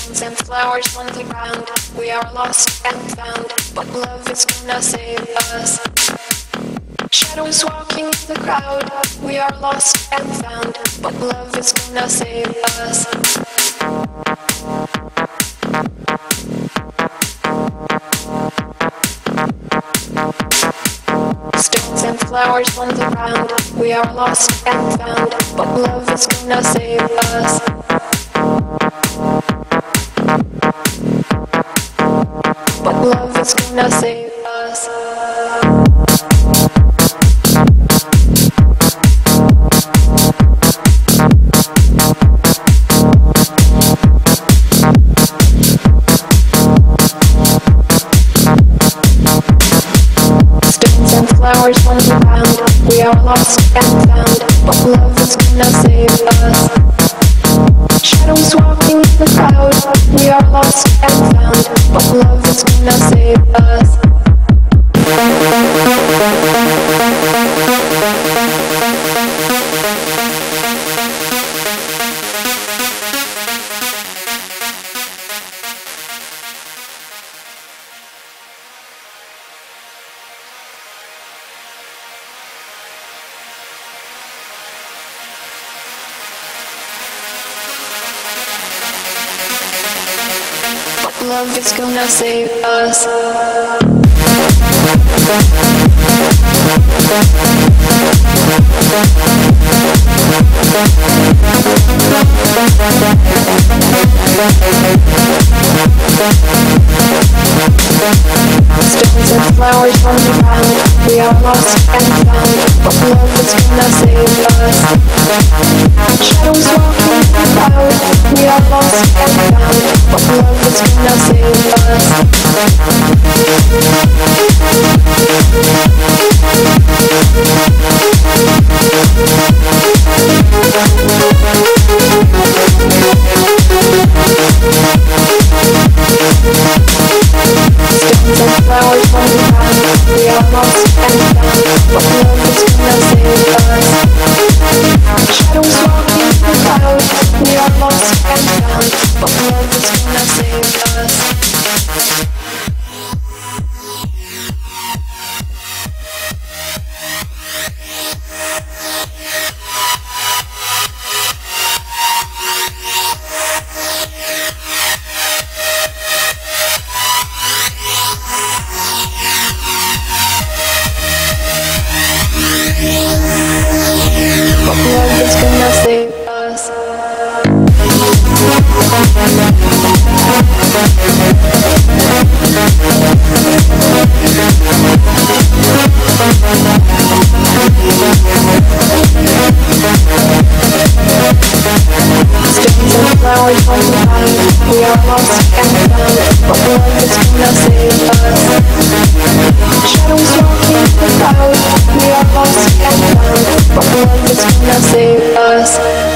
Stones and flowers on the ground. We are lost and found, but love is gonna save us. Shadows walking in the crowd. We are lost and found, but love is gonna save us. Stones and flowers on the ground. We are lost and found, but love is gonna save us. But love is gonna save us. Flowers on the ground. We are lost and found, but love is gonna save us. Shadows walking in the crowd. We are lost and found, but love is gonna save us. Love is gonna save us. Stones and flowers on the ground. We are lost and found, but love is gonna save us. Shadows walking in the crowd. We are lost and found, but love is gonna save us. Stones and flowers on the ground. We are lost and found, but love is gonna save us. Shadows walking in the crowd. We are lost and found, but love is gonna save us. But love is gonna save us. Stones and flowers on the ground. We are lost and found, but love is gonna save us. Shadows walking in the crowd. We are lost and found, but love is gonna save us.